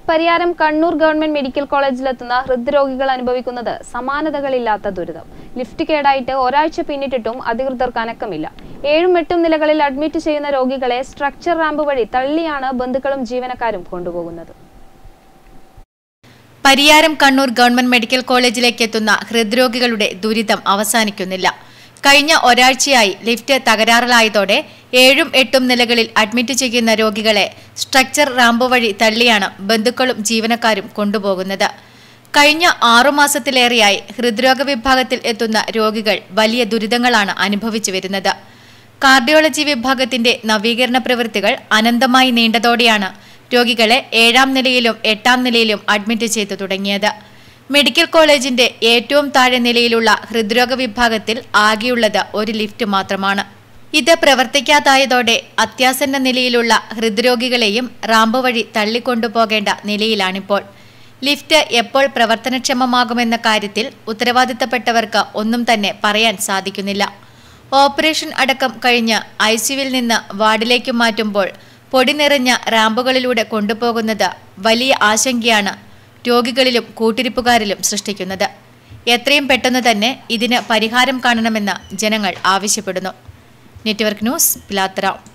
Pariyaram Kannur government medical കോളേജിലെത്തുന്ന ഹൃദ്രോഗികൾ അനുഭവിക്കുന്നത് സമാനതകളില്ലാത്ത ദുരിതം. ലിഫ്റ്റ് കേടായിട്ട് ഒരാഴ്ച പിന്നിട്ടിട്ടും അധികൃതർക്ക് അനക്കമില്ല. 7-8 നിലകളിൽ അഡ്മിറ്റ് ചെയ്യുന്ന രോഗികളെ സ്ട്രക്ചർ റാമ്പ് വഴി തള്ളിയാണ് ബന്ധുക്കളും ജീവനക്കാരും കൊണ്ടുപോകുന്നത്. പരിയാരം കണ്ണൂർ ഗവൺമെന്റ് മെഡിക്കൽ കോളേജിലേക്ക് എത്തുന്ന ഹൃദ്രോഗികളുടെ ദുരിതം അവസാനിക്കുന്നില്ല. കഴിഞ്ഞ ഒരാഴ്ചയായി ലിഫ്റ്റ് തകരാറിലായതോടെ 7-8 നിലകളിൽ അഡ്മിറ്റ് ചെയ്യുന്ന രോഗികളെ സ്ട്രക്ചർ റാമ്പ് വഴി തള്ളിയാണ് ബന്ധുക്കളും ജീവനക്കാരും കൊണ്ടുപോകുന്നത്. കഴിഞ്ഞ 6 മാസത്തിലേറെയായി ഹൃദ്രോഗ വിഭാഗത്തിൽ എത്തുന്ന രോഗികൾ വലിയ ദുരിതങ്ങളാണ് അനുഭവിച്ചു വരുന്നത്. കാർഡിയോളജി വിഭാഗത്തിന്റെ നവീകരണ പ്രവൃത്തികൾ അനന്തമായി നീണ്ടതോടെയാണ് രോഗികളെ 7-ാം നിലയിലും 8-ാം നിലയിലും അഡ്മിറ്റ് ചെയ്തു തുടങ്ങിയത്. മെഡിക്കൽ കോളേജിന്റെ ഏറ്റവും താഴെ നിലയിലുള്ള ഹൃദ്രോഗ വിഭാഗത്തിൽ ആകെയുള്ളത് ഒരു ലിഫ്റ്റ് മാത്രമാണ്. ഇത് പ്രവർത്തിക്കാതായതോടെ അത്യാസന്ന നിലയിലുള്ള ഹൃദ്രോഗികളെയും റാമ്പ് വഴി തള്ളിക്കൊണ്ടുപോകേണ്ട നിലയിലാണിപ്പോൾ. ലിഫ്റ്റ് എപ്പോൾ പ്രവർത്തനക്ഷമമാകുമെന്ന കാര്യത്തിൽ ഉത്തരവാദിത്തപ്പെട്ടവർക്ക് ഒന്നും തന്നെ പറയാൻ സാധിക്കുന്നില്ല. ഓപ്പറേഷൻ അടക്കം കഴിഞ്ഞ് ICUവിൽ നിന്ന് വാർഡിലേക്ക് മാറ്റുമ്പോൾ പൊടി നിറഞ്ഞ റാമ്പുകളിലൂടെ കൊണ്ടുപോകുന്നത് വലിയ ആശങ്കയാണ് രോഗികളിലും കൂട്ടിരിപ്പുകാരിലും സൃഷ്ടിക്കുന്നത്. എത്രയും പെട്ടെന്ന് തന്നെ ഇതിന് പരിഹാരം കാണണമെന്ന് ജനങ്ങൾ ആവശ്യപ്പെടുന്നു. Network news, Pilathara.